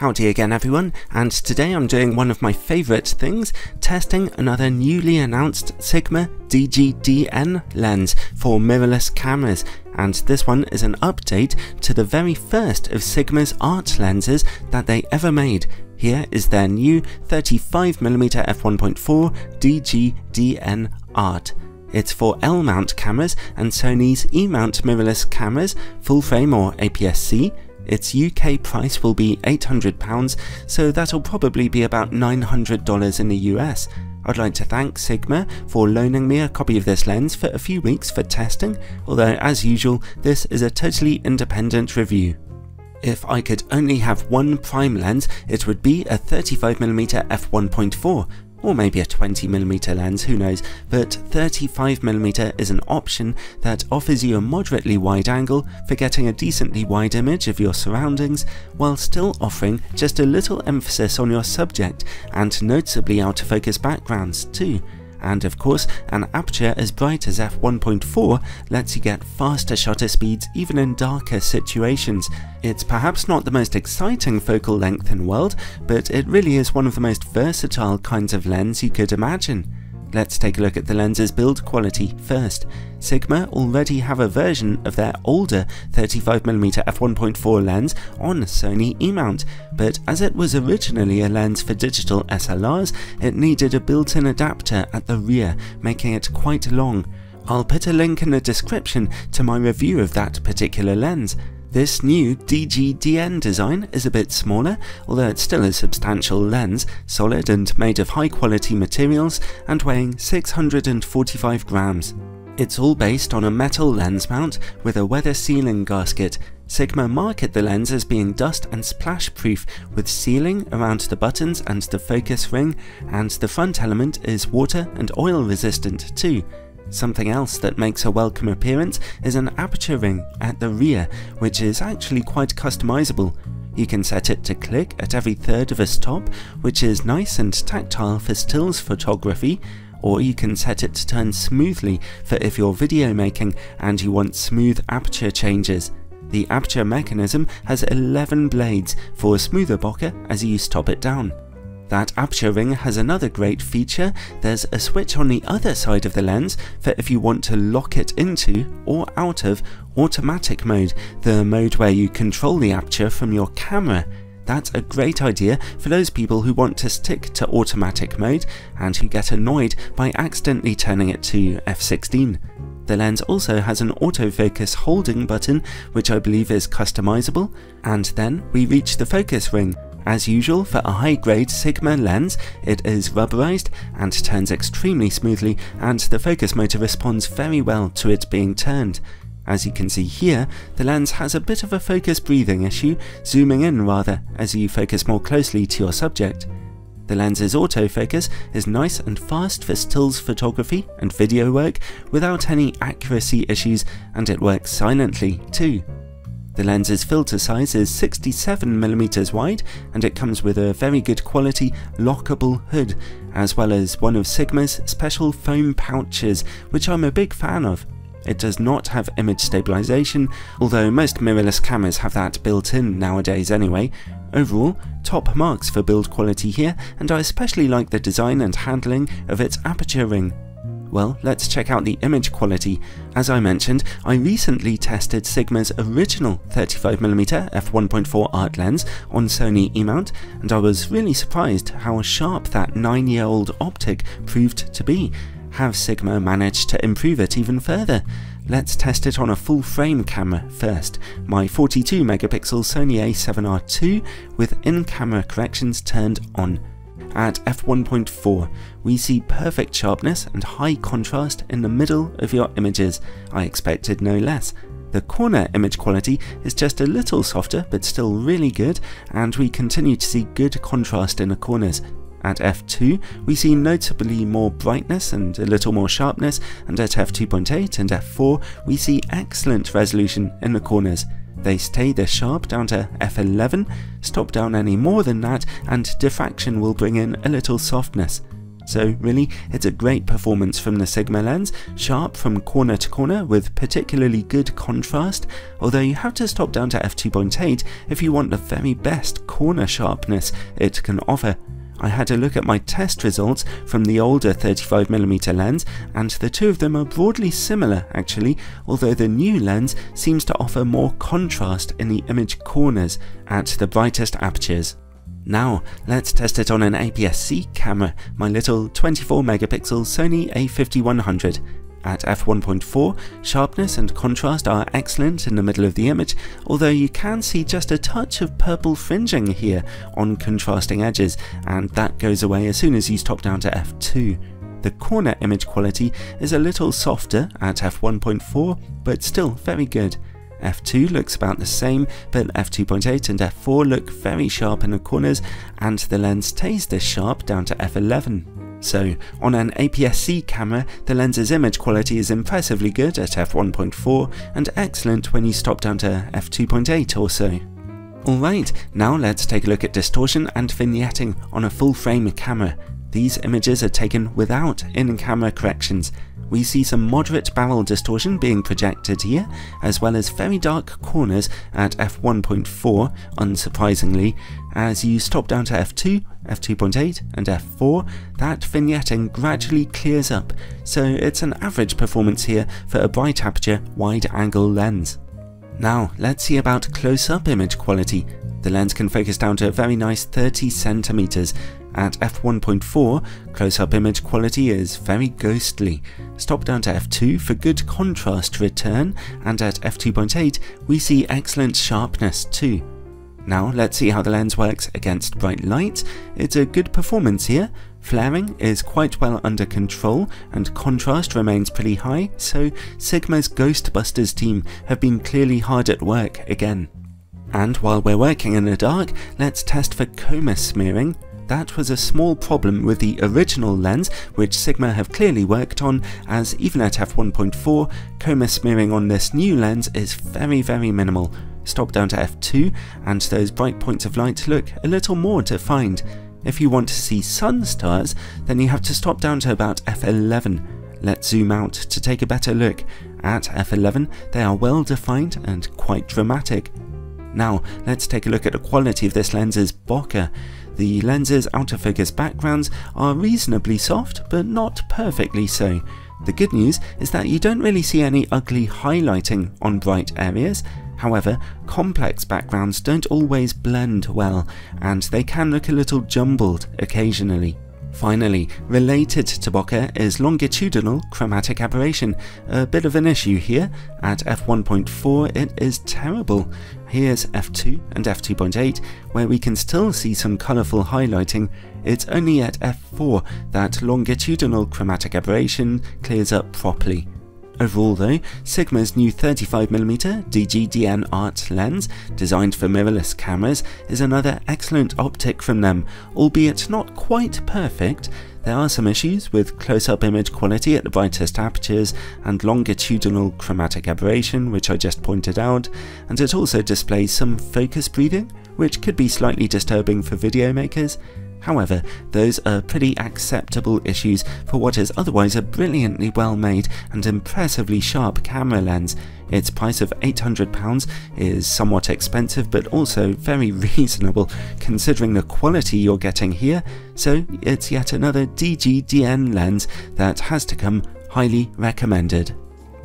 Howdy again everyone, and today I'm doing one of my favourite things, testing another newly announced Sigma DGDN lens for mirrorless cameras, and this one is an update to the very first of Sigma's art lenses that they ever made. Here is their new 35mm f1.4 DGDN art. It's for L-mount cameras and Sony's E-mount mirrorless cameras, full frame or APS-C. Its UK price will be £800, so that'll probably be about $900 in the US. I'd like to thank Sigma for loaning me a copy of this lens for a few weeks for testing, although as usual this is a totally independent review. If I could only have one prime lens, it would be a 35mm f1.4. Or maybe a 20mm lens, who knows, but 35mm is an option that offers you a moderately wide angle for getting a decently wide image of your surroundings, while still offering just a little emphasis on your subject and noticeably out of focus backgrounds too. And of course, an aperture as bright as f1.4 lets you get faster shutter speeds even in darker situations. It's perhaps not the most exciting focal length in the world, but it really is one of the most versatile kinds of lens you could imagine. Let's take a look at the lens's build quality first. Sigma already have a version of their older 35mm f1.4 lens on Sony E-mount, but as it was originally a lens for digital SLRs, it needed a built-in adapter at the rear, making it quite long. I'll put a link in the description to my review of that particular lens. This new DGDN design is a bit smaller, although it's still a substantial lens, solid and made of high quality materials and weighing 645 grams. It's all based on a metal lens mount with a weather sealing gasket. Sigma market the lens as being dust and splash proof with sealing around the buttons and the focus ring, and the front element is water and oil resistant too. Something else that makes a welcome appearance is an aperture ring at the rear, which is actually quite customizable. You can set it to click at every third of a stop, which is nice and tactile for stills photography, or you can set it to turn smoothly for if you're video making and you want smooth aperture changes. The aperture mechanism has 11 blades for a smoother bokeh as you stop it down. That aperture ring has another great feature. There's a switch on the other side of the lens for if you want to lock it into or out of automatic mode, the mode where you control the aperture from your camera. That's a great idea for those people who want to stick to automatic mode and who get annoyed by accidentally turning it to f16. The lens also has an autofocus holding button, which I believe is customizable, and then we reach the focus ring. As usual for a high-grade Sigma lens, it is rubberized and turns extremely smoothly, and the focus motor responds very well to it being turned. As you can see here, the lens has a bit of a focus breathing issue, zooming in rather, as you focus more closely to your subject. The lens's autofocus is nice and fast for stills photography and video work without any accuracy issues, and it works silently too. The lens's filter size is 67mm wide, and it comes with a very good quality lockable hood, as well as one of Sigma's special foam pouches, which I'm a big fan of. It does not have image stabilization, although most mirrorless cameras have that built in nowadays anyway. Overall, top marks for build quality here, and I especially like the design and handling of its aperture ring. Well, let's check out the image quality. As I mentioned, I recently tested Sigma's original 35mm f1.4 art lens on Sony E-mount, and I was really surprised how sharp that 9-year-old optic proved to be. Have Sigma managed to improve it even further? Let's test it on a full frame camera first, my 42MP Sony a7R II with in-camera corrections turned on. At f1.4, we see perfect sharpness and high contrast in the middle of your images. I expected no less. The corner image quality is just a little softer but still really good, and we continue to see good contrast in the corners. At f2, we see notably more brightness and a little more sharpness, and at f2.8 and f4, we see excellent resolution in the corners. They stay this sharp down to f11, stop down any more than that, and diffraction will bring in a little softness. So really, it's a great performance from the Sigma lens, sharp from corner to corner with particularly good contrast, although you have to stop down to f2.8 if you want the very best corner sharpness it can offer. I had a look at my test results from the older 35mm lens, and the two of them are broadly similar actually, although the new lens seems to offer more contrast in the image corners at the brightest apertures. Now, let's test it on an APS-C camera, my little 24MP Sony a5100. At f1.4, sharpness and contrast are excellent in the middle of the image, although you can see just a touch of purple fringing here on contrasting edges, and that goes away as soon as you stop down to f2. The corner image quality is a little softer at f1.4, but still very good. f2 looks about the same, but f2.8 and f4 look very sharp in the corners, and the lens stays this sharp down to f11. So, on an APS-C camera, the lens's image quality is impressively good at f1.4 and excellent when you stop down to f2.8 or so. Alright, now let's take a look at distortion and vignetting on a full-frame camera. These images are taken without in-camera corrections. We see some moderate barrel distortion being projected here, as well as very dark corners at f1.4, unsurprisingly. As you stop down to f2, f2.8 and f4, that vignetting gradually clears up, so it's an average performance here for a bright aperture wide-angle lens. Now let's see about close-up image quality. The lens can focus down to a very nice 30cm. At f1.4, close-up image quality is very ghostly. Stop down to f2 for good contrast return, and at f2.8 we see excellent sharpness too. Now let's see how the lens works against bright light. It's a good performance here. Flaring is quite well under control and contrast remains pretty high, so Sigma's Ghostbusters team have been clearly hard at work again. And while we're working in the dark, let's test for chroma smearing. That was a small problem with the original lens, which Sigma have clearly worked on, as even at f1.4, chroma smearing on this new lens is very minimal. Stop down to f2 and those bright points of light look a little more defined. If you want to see sun stars, then you have to stop down to about f11. Let's zoom out to take a better look. At f11 they are well defined and quite dramatic. Now let's take a look at the quality of this lens's bokeh. The lens's outer focus backgrounds are reasonably soft, but not perfectly so. The good news is that you don't really see any ugly highlighting on bright areas. However, complex backgrounds don't always blend well, and they can look a little jumbled occasionally. Finally, related to bokeh is longitudinal chromatic aberration, a bit of an issue here. At f1.4 it is terrible. Here's f2 and f2.8 where we can still see some colourful highlighting. It's only at f4 that longitudinal chromatic aberration clears up properly. Overall though, Sigma's new 35mm DG-DN Art lens, designed for mirrorless cameras, is another excellent optic from them, albeit not quite perfect. There are some issues with close-up image quality at the brightest apertures and longitudinal chromatic aberration, which I just pointed out, and it also displays some focus breathing, which could be slightly disturbing for video makers. However, those are pretty acceptable issues for what is otherwise a brilliantly well made and impressively sharp camera lens. Its price of £800 is somewhat expensive, but also very reasonable considering the quality you're getting here, so it's yet another DG-DN lens that has to come highly recommended.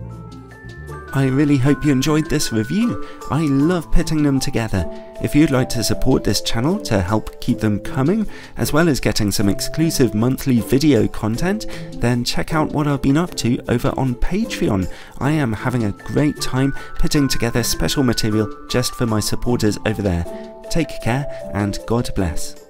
I really hope you enjoyed this review. I love putting them together. If you'd like to support this channel to help keep them coming, as well as getting some exclusive monthly video content, then check out what I've been up to over on Patreon. I am having a great time putting together special material just for my supporters over there. Take care and God bless.